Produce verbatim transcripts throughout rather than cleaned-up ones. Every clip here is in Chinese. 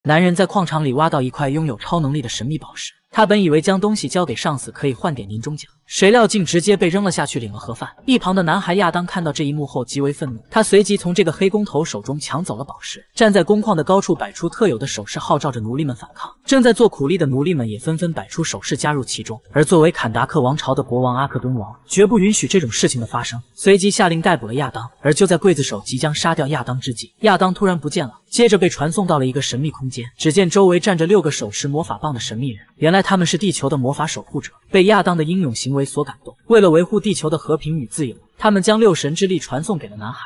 男人在矿场里挖到一块拥有超能力的神秘宝石，他本以为将东西交给上司可以换点年终奖，谁料竟直接被扔了下去，领了盒饭。一旁的男孩亚当看到这一幕后极为愤怒，他随即从这个黑工头手中抢走了宝石，站在工矿的高处摆出特有的手势，号召着奴隶们反抗。正在做苦力的奴隶们也纷纷摆出手势加入其中，而作为坎达克王朝的国王阿克敦王绝不允许这种事情的发生，随即下令逮捕了亚当。而就在刽子手即将杀掉亚当之际，亚当突然不见了，接着被传送到了一个神秘空间，只见周围站着六个手持魔法棒的神秘人，原来他们是地球的魔法守护者，被亚当的英勇行为所感动，为了维护地球的和平与自由，他们将六神之力传送给了男孩。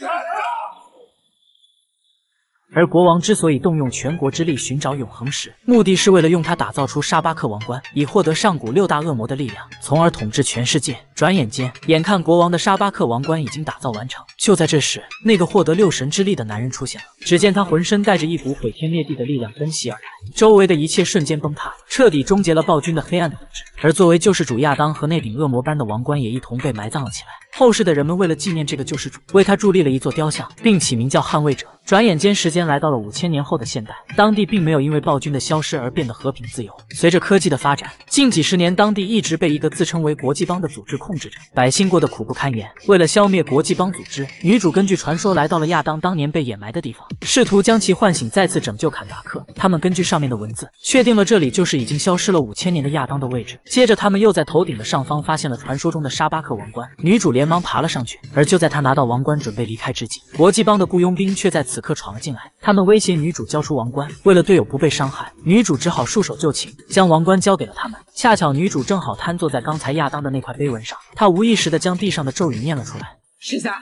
而国王之所以动用全国之力寻找永恒石，目的是为了用它打造出沙巴克王冠，以获得上古六大恶魔的力量，从而统治全世界。转眼间，眼看国王的沙巴克王冠已经打造完成，就在这时，那个获得六神之力的男人出现了。只见他浑身带着一股毁天灭地的力量奔袭而来，周围的一切瞬间崩塌，彻底终结了暴君的黑暗统治。而作为救世主亚当和那顶恶魔般的王冠也一同被埋葬了起来。后世的人们为了纪念这个救世主，为他筑立了一座雕像，并起名叫捍卫者。转眼间，时间来到了五千年后的现代，当地并没有因为暴君的消失而变得和平自由。随着科技的发展，近几十年当地一直被一个自称为国际帮的组织控制着，百姓过得苦不堪言。为了消灭国际帮组织，女主根据传说来到了亚当当年被掩埋的地方，试图将其唤醒，再次拯救坎达克。他们根据上面的文字，确定了这里就是已经消失了五千年的亚当的位置。接着，他们又在头顶的上方发现了传说中的沙巴克王冠，女主连忙爬了上去。而就在她拿到王冠准备离开之际，国际帮的雇佣兵却在此刻闯了进来，他们威胁女主交出王冠。为了队友不被伤害，女主只好束手就擒，将王冠交给了他们。恰巧女主正好瘫坐在刚才亚当的那块碑文上，她无意识地将地上的咒语念了出来。 是的。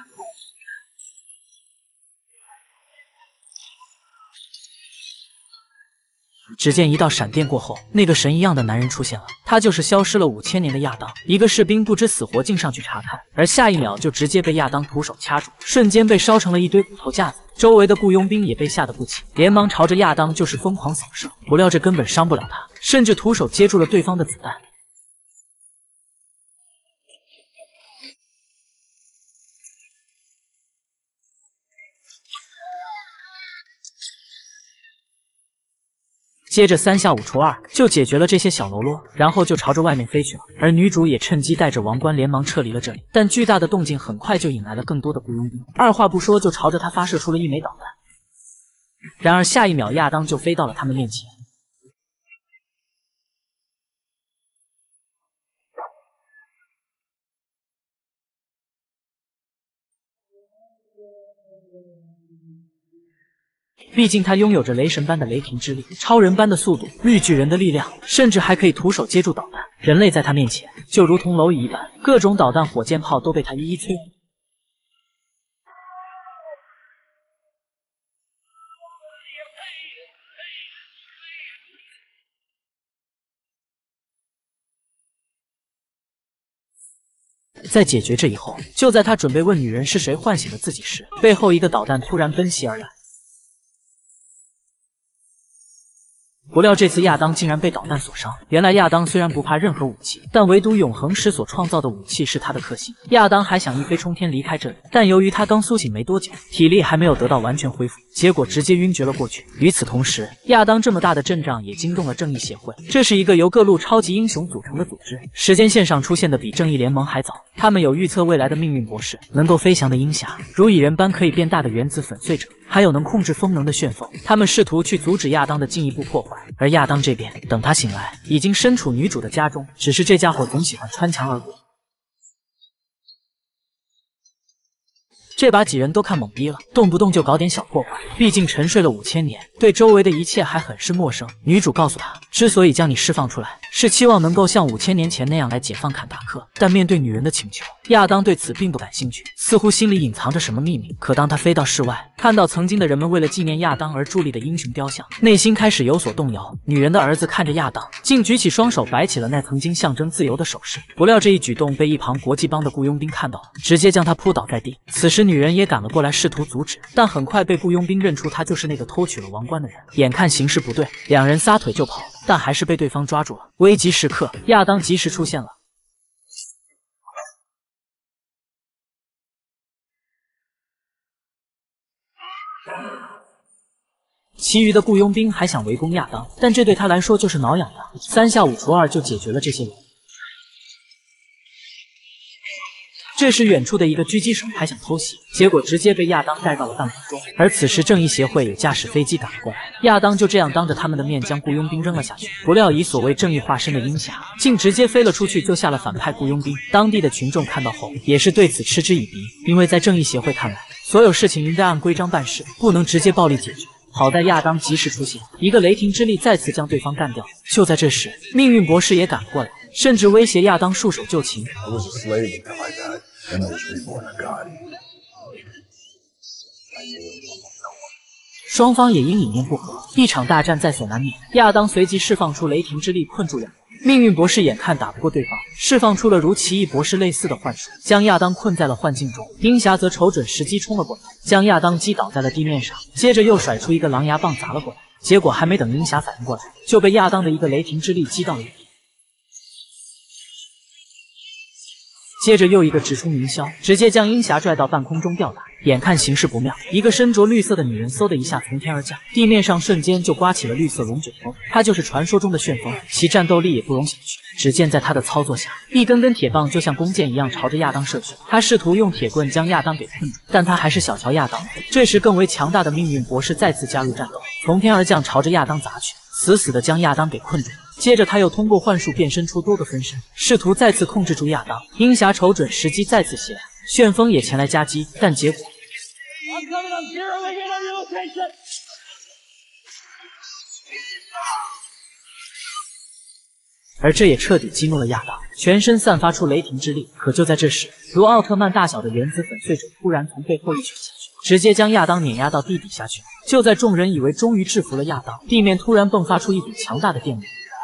只见一道闪电过后，那个神一样的男人出现了，他就是消失了五千年的亚当。一个士兵不知死活进上去查看，而下一秒就直接被亚当徒手掐住，瞬间被烧成了一堆骨头架子。周围的雇佣兵也被吓得不轻，连忙朝着亚当就是疯狂扫射，不料这根本伤不了他，甚至徒手接住了对方的子弹。接着三下五除二就解决了这些小喽啰，然后就朝着外面飞去了。而女主也趁机带着王冠连忙撤离了这里，但巨大的动静很快就引来了更多的雇佣兵，二话不说就朝着他发射出了一枚导弹。然而下一秒亚当就飞到了他们面前。毕竟他拥有着雷神般的雷霆之力、超人般的速度、绿巨人的力量，甚至还可以徒手接住导弹。人类在他面前就如同蝼蚁一般，各种导弹、火箭炮都被他一一摧毁。在解决这以后，就在他准备问女人是谁唤醒了自己时，背后一个导弹突然奔袭而来。不料这次亚当竟然被导弹所伤。原来亚当虽然不怕任何武器，但唯独永恒石所创造的武器是他的克星。亚当还想一飞冲天离开这里，但由于他刚苏醒没多久，体力还没有得到完全恢复，结果直接晕厥了过去。与此同时，亚当这么大的阵仗也惊动了正义协会，这是一个由各路超级英雄组成的组织。时间线上出现的比正义联盟还早，他们有预测未来的命运博士，能够飞翔的鹰侠，如蚁人般可以变大的原子粉碎者，还有能控制风能的旋风。他们试图去阻止亚当的进一步破坏。而亚当这边，等他醒来，已经身处女主的家中，只是这家伙总喜欢穿墙而过。这把几人都看懵逼了，动不动就搞点小破坏，毕竟沉睡了五千年，对周围的一切还很是陌生。女主告诉他，之所以将你释放出来，是期望能够像五千年前那样来解放坎达克。但面对女人的请求，亚当对此并不感兴趣，似乎心里隐藏着什么秘密。可当他飞到室外，看到曾经的人们为了纪念亚当而筑立的英雄雕像，内心开始有所动摇。女人的儿子看着亚当，竟举起双手摆起了那曾经象征自由的手势。不料这一举动被一旁国际帮的雇佣兵看到了，直接将他扑倒在地。此时女人也赶了过来，试图阻止，但很快被雇佣兵认出他就是那个偷取了王冠的人。眼看形势不对，两人撒腿就跑，但还是被对方抓住了。危急时刻，亚当及时出现了。 其余的雇佣兵还想围攻亚当，但这对他来说就是挠痒痒，三下五除二就解决了这些人。这时，远处的一个狙击手还想偷袭，结果直接被亚当带到了半空中。而此时，正义协会也驾驶飞机赶了过来，亚当就这样当着他们的面将雇佣兵扔了下去。不料，以所谓正义化身的鹰侠，竟直接飞了出去，救下了反派雇佣兵。当地的群众看到后，也是对此嗤之以鼻，因为在正义协会看来，所有事情应该按规章办事，不能直接暴力解决。好在亚当及时出现，一个雷霆之力再次将对方干掉。就在这时，命运博士也赶过来，甚至威胁亚当束手就擒。And I was reborn a god. 双方也因理念不合，一场大战在所难免。亚当随即释放出雷霆之力，困住两人。命运博士眼看打不过对方，释放出了如奇异博士类似的幻术，将亚当困在了幻境中。鹰侠则瞅准时机冲了过来，将亚当击倒在了地面上，接着又甩出一个狼牙棒砸了过来。结果还没等鹰侠反应过来，就被亚当的一个雷霆之力击到了一地。接着又一个直冲云霄，直接将鹰侠拽到半空中吊打。眼看形势不妙，一个身着绿色的女人嗖的一下从天而降，地面上瞬间就刮起了绿色龙卷风。她就是传说中的旋风，其战斗力也不容小觑。只见在她的操作下，一根根铁棒就像弓箭一样朝着亚当射去。她试图用铁棍将亚当给困住，但她还是小瞧亚当。这时，更为强大的命运博士再次加入战斗，从天而降朝着亚当砸去，死死的将亚当给困住。接着，他又通过幻术变身出多个分身，试图再次控制住亚当。鹰侠瞅准时机，再次袭来，旋风也前来夹击，但结果，而这也彻底激怒了亚当，全身散发出雷霆之力。可就在这时，如奥特曼大小的原子粉碎者突然从背后一拳下去，直接将亚当碾压到地底下去。就在众人以为终于制服了亚当，地面突然迸发出一股强大的电力。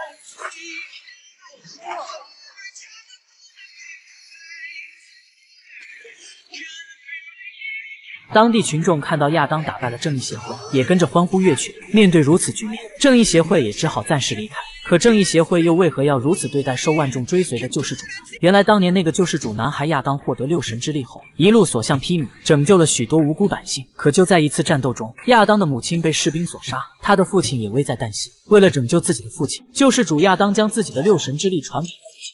当地群众看到亚当打败了正义协会，也跟着欢呼跃起。面对如此局面，正义协会也只好暂时离开。可正义协会又为何要如此对待受万众追随的救世主呢？原来当年那个救世主男孩亚当获得六神之力后，一路所向披靡，拯救了许多无辜百姓。可就在一次战斗中，亚当的母亲被士兵所杀，他的父亲也危在旦夕。为了拯救自己的父亲，救世主亚当将自己的六神之力传给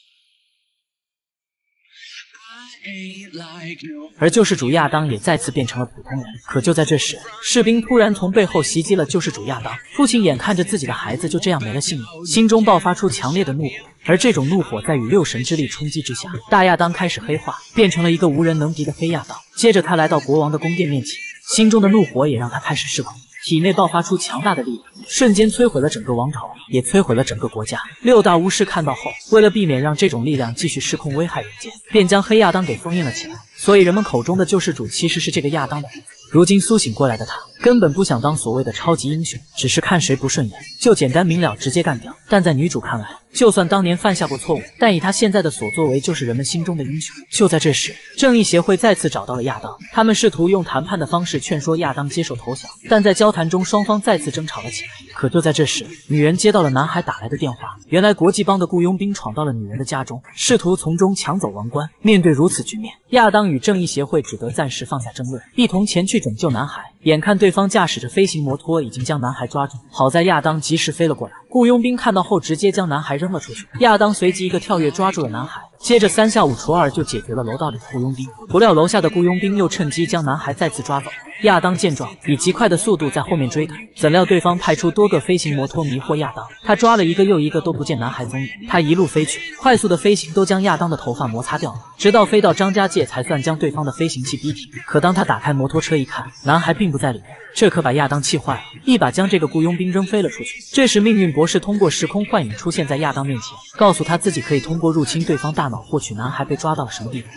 而救世主亚当也再次变成了普通人。可就在这时，士兵突然从背后袭击了救世主亚当。父亲眼看着自己的孩子就这样没了性命，心中爆发出强烈的怒火。而这种怒火在与六神之力冲击之下，大亚当开始黑化，变成了一个无人能敌的黑亚当。接着他来到国王的宫殿面前，心中的怒火也让他开始失控。体内爆发出强大的力量，瞬间摧毁了整个王朝，也摧毁了整个国家。六大巫师看到后，为了避免让这种力量继续失控危害人间，便将黑亚当给封印了起来。所以人们口中的救世主其实是这个亚当的儿子。如今苏醒过来的他，根本不想当所谓的超级英雄，只是看谁不顺眼就简单明了直接干掉。但在女主看来，就算当年犯下过错误，但以他现在的所作为就是人们心中的英雄。就在这时，正义协会再次找到了亚当，他们试图用谈判的方式劝说亚当接受投降，但在交谈中双方再次争吵了起来。可就在这时，女人接到了男孩打来的电话，原来国际帮的雇佣兵闯到了女人的家中，试图从中抢走王冠。面对如此局面，亚当与正义协会只得暂时放下争论，一同前去拯救男孩。眼看对方驾驶着飞行摩托已经将男孩抓住，好在亚当及时飞了过来，雇佣兵看到后直接将男孩扔了出去。亚当随即一个跳跃抓住了男孩，接着三下五除二就解决了楼道里的雇佣兵。不料楼下的雇佣兵又趁机将男孩再次抓走。亚当见状，以极快的速度在后面追赶，怎料对方派出多个飞行摩托迷惑亚当，他抓了一个又一个都不见男孩踪影。他一路飞去，快速的飞行都将亚当的头发摩擦掉了，直到飞到张家界才算将对方的飞行器逼停。可当他打开摩托车一看，男孩并不在里面，这可把亚当气坏了，一把将这个雇佣兵扔飞了出去。这时命运博士通过时空幻影出现在亚当面前，告诉他自己可以通过入侵对方大脑获取男孩被抓到了什么地方。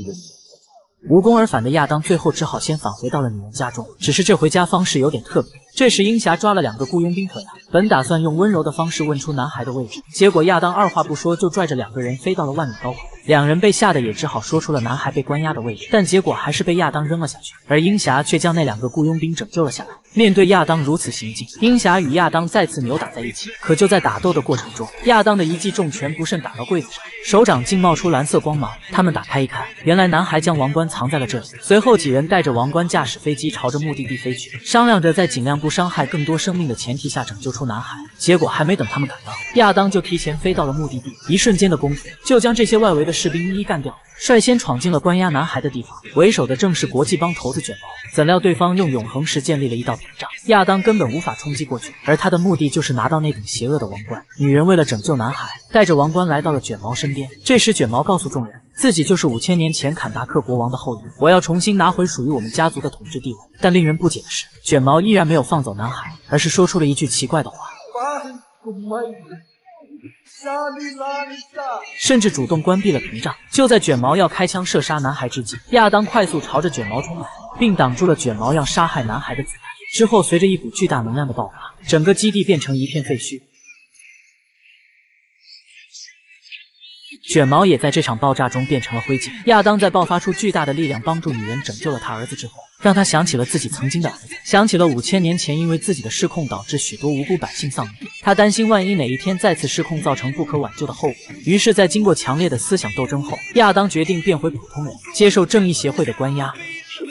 无功而返的亚当最后只好先返回到了女人家中，只是这回家方式有点特别。 这时鹰侠抓了两个雇佣兵回来，本打算用温柔的方式问出男孩的位置，结果亚当二话不说就拽着两个人飞到了万米高空。两人被吓得也只好说出了男孩被关押的位置，但结果还是被亚当扔了下去，而鹰侠却将那两个雇佣兵拯救了下来。面对亚当如此行径，鹰侠与亚当再次扭打在一起。可就在打斗的过程中，亚当的一记重拳不慎打到柜子上，手掌竟冒出蓝色光芒。他们打开一看，原来男孩将王冠藏在了这里。随后几人带着王冠驾驶飞机朝着目的地飞去，商量着在尽量不伤害更多生命的前提下拯救出男孩。结果还没等他们赶到，亚当就提前飞到了目的地，一瞬间的功夫就将这些外围的士兵一一干掉，率先闯进了关押男孩的地方。为首的正是国际帮头子卷毛，怎料对方用永恒石建立了一道屏障，亚当根本无法冲击过去，而他的目的就是拿到那顶邪恶的王冠。女人为了拯救男孩，带着王冠来到了卷毛身边。这时卷毛告诉众人，自己就是五千年前坎达克国王的后裔，我要重新拿回属于我们家族的统治地位。但令人不解的是，卷毛依然没有放走男孩，而是说出了一句奇怪的话，甚至主动关闭了屏障。就在卷毛要开枪射杀男孩之际，亚当快速朝着卷毛冲来，并挡住了卷毛要杀害男孩的子弹。之后随着一股巨大能量的爆发，整个基地变成一片废墟。卷毛也在这场爆炸中变成了灰烬。亚当在爆发出巨大的力量帮助女人拯救了他儿子之后，让他想起了自己曾经的儿子，想起了五千年前因为自己的失控导致许多无辜百姓丧命，他担心万一哪一天再次失控造成不可挽救的后果。于是在经过强烈的思想斗争后，亚当决定变回普通人，接受正义协会的关押。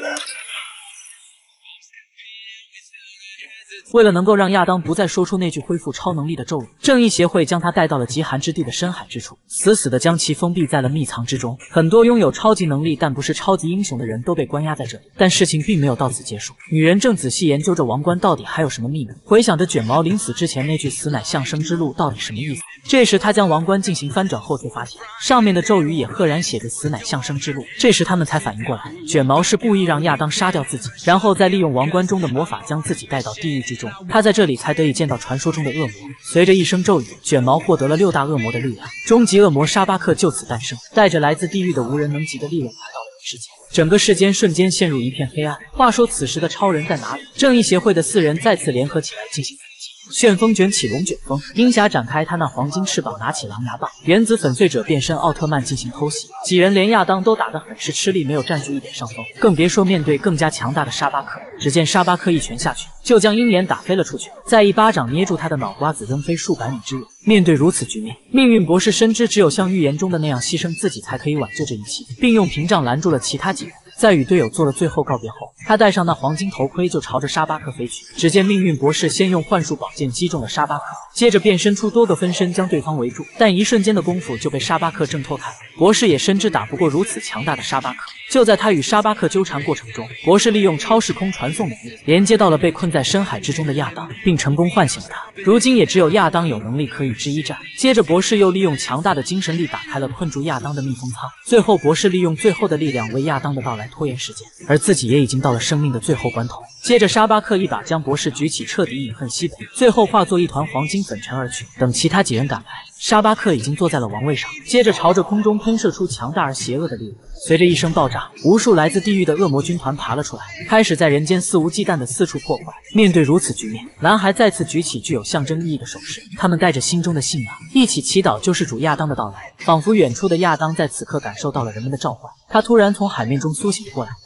为了能够让亚当不再说出那句恢复超能力的咒语，正义协会将他带到了极寒之地的深海之处，死死地将其封闭在了密藏之中。很多拥有超级能力但不是超级英雄的人都被关押在这里，但事情并没有到此结束。女人正仔细研究着王冠到底还有什么秘密，回想着卷毛临死之前那句死乃象生之路到底什么意思。这时他将王冠进行翻转后，却发现上面的咒语也赫然写着死乃象生之路。这时他们才反应过来，卷毛是故意让亚当杀掉自己，然后再利用王冠中的魔法将自己带到地狱之中。他在这里才得以见到传说中的恶魔。随着一声咒语，卷毛获得了六大恶魔的力量，终极恶魔沙巴克就此诞生，带着来自地狱的无人能及的力量来到了人世间。整个世间瞬间陷入一片黑暗。话说此时的超人在哪里？正义协会的四人再次联合起来进行反击。旋风卷起龙卷风，鹰侠展开他那黄金翅膀，拿起狼牙棒，原子粉碎者变身奥特曼进行偷袭。几人连亚当都打得很是吃力，没有占据一点上风，更别说面对更加强大的沙巴克。只见沙巴克一拳下去，就将鹰眼打飞了出去，再一巴掌捏住他的脑瓜子，扔飞数百米之远。面对如此局面，命运博士深知只有像预言中的那样牺牲自己才可以挽救这一切，并用屏障拦住了其他几人。在与队友做了最后告别后，他戴上那黄金头盔就朝着沙巴克飞去。只见命运博士先用幻术宝剑击中了沙巴克，接着变身出多个分身将对方围住，但一瞬间的功夫就被沙巴克挣脱开了。博士也深知打不过如此强大的沙巴克，就在他与沙巴克纠缠过程中，博士利用超时空传送能力连接到了被困在深海之中的亚当，并成功唤醒了他。如今也只有亚当有能力可与之一战。接着博士又利用强大的精神力打开了困住亚当的密封舱，最后博士利用最后的力量为亚当的到来拖延时间，而自己也已经到了生命的最后关头。接着沙巴克一把将博士举起，彻底饮恨西北，最后化作一团黄金粉尘而去。等其他几人赶来，沙巴克已经坐在了王位上，接着朝着空中喷射出强大而邪恶的力量。随着一声爆炸，无数来自地狱的恶魔军团爬了出来，开始在人间肆无忌惮的四处破坏。面对如此局面，男孩再次举起具有象征意义的手势，他们带着心中的信仰，一起祈祷救世主亚当的到来。仿佛远处的亚当在此刻感受到了人们的召唤，他突然从海面中苏醒过来。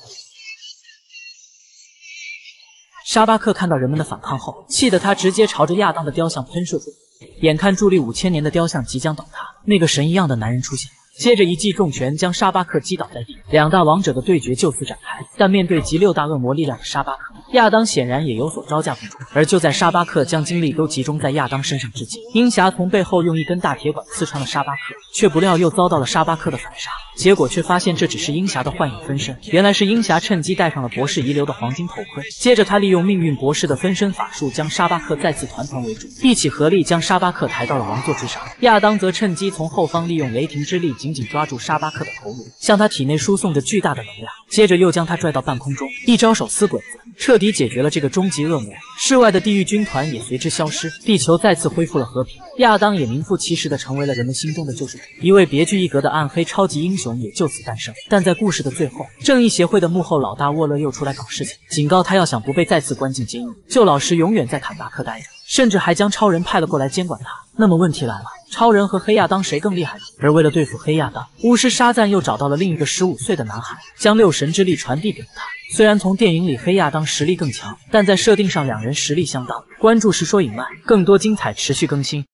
沙巴克看到人们的反抗后，气得他直接朝着亚当的雕像喷射出去。眼看伫立五千年的雕像即将倒塌，那个神一样的男人出现，接着一记重拳将沙巴克击倒在地，两大王者的对决就此展开。但面对集六大恶魔力量的沙巴克，亚当显然也有所招架不住。而就在沙巴克将精力都集中在亚当身上之际，鹰侠从背后用一根大铁管刺穿了沙巴克，却不料又遭到了沙巴克的反杀。结果却发现这只是鹰侠的幻影分身，原来是鹰侠趁机戴上了博士遗留的黄金头盔。接着他利用命运博士的分身法术将沙巴克再次团团围住，一起合力将沙巴克抬到了王座之上。亚当则趁机从后方利用雷霆之力紧紧抓住沙巴克的头颅，向他体内输送着巨大的能量，接着又将他拽到半空中，一招手撕鬼子彻底解决了这个终极恶魔。世外的地狱军团也随之消失，地球再次恢复了和平。亚当也名副其实的成为了人们心中的救世主，一位别具一格的暗黑超级英雄也就此诞生。但在故事的最后，正义协会的幕后老大沃勒又出来搞事情，警告他要想不被再次关进监狱，就老实永远在坎达克待着，甚至还将超人派了过来监管他。那么问题来了，超人和黑亚当谁更厉害呢？而为了对付黑亚当，巫师沙赞又找到了另一个十五岁的男孩，将六神之力传递给了他。虽然从电影里黑亚当实力更强，但在设定上两人实力相当。关注实说影漫，更多精彩持续更新。